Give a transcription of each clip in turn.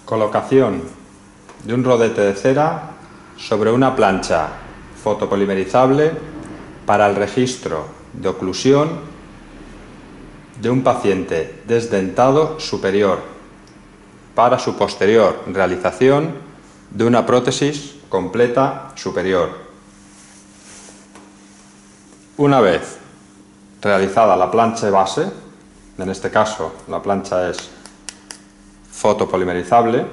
Colocación de un rodete de cera sobre una plancha fotopolimerizable para el registro de oclusión de un paciente desdentado superior para su posterior realización de una prótesis completa superior. Una vez realizada la plancha base, en este caso la plancha es fotopolimerizable,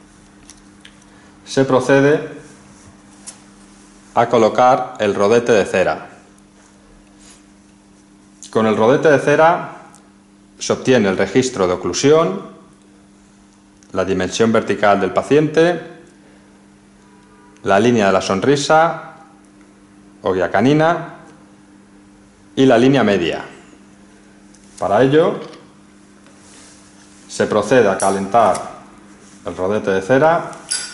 se procede a colocar el rodete de cera. Con el rodete de cera se obtiene el registro de oclusión, la dimensión vertical del paciente, la línea de la sonrisa o guía canina y la línea media. Para ello se procede a calentar el rodete de cera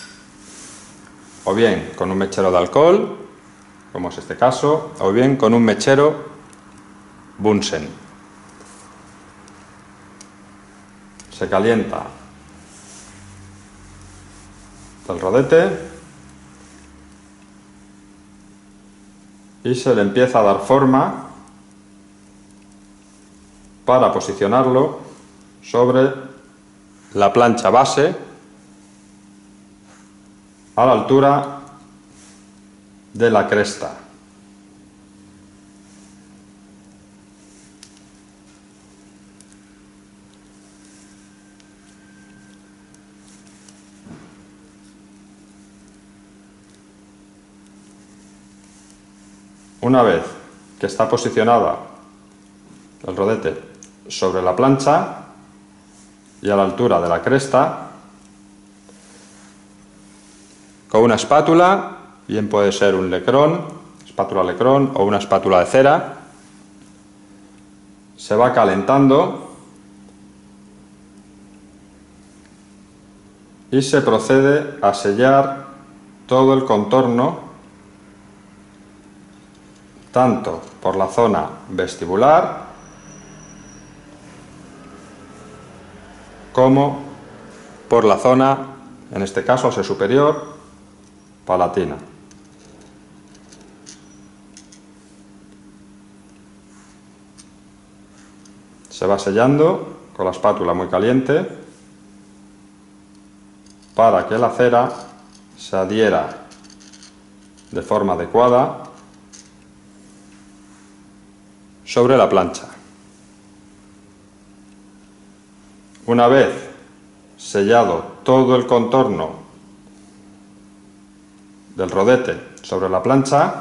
o bien con un mechero de alcohol, como es este caso, o bien con un mechero Bunsen. Se calienta el rodete y se le empieza a dar forma para posicionarlo sobre la plancha base a la altura de la cresta. Una vez que está posicionada el rodete sobre la plancha y a la altura de la cresta, con una espátula, bien puede ser un lecrón, espátula lecrón o una espátula de cera, se va calentando y se procede a sellar todo el contorno, tanto por la zona vestibular como por la zona, en este caso hacia superior, palatina. Se va sellando con la espátula muy caliente para que la cera se adhiera de forma adecuada sobre la plancha. Una vez sellado todo el contorno del rodete sobre la plancha,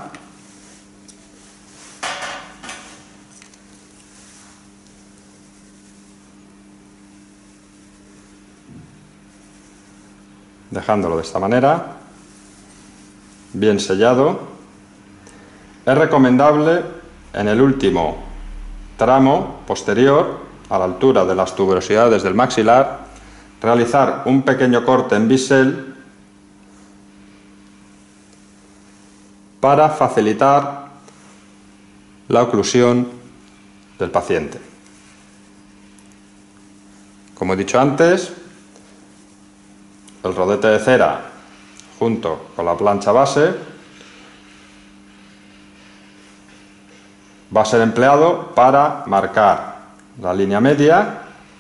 dejándolo de esta manera, bien sellado, es recomendable en el último tramo posterior, a la altura de las tuberosidades del maxilar, realizar un pequeño corte en bisel para facilitar la oclusión del paciente. Como he dicho antes, el rodete de cera junto con la plancha base va a ser empleado para marcar la línea media,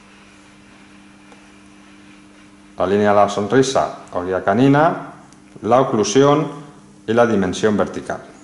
la línea de la sonrisa o guía canina, la oclusión y la dimensión vertical.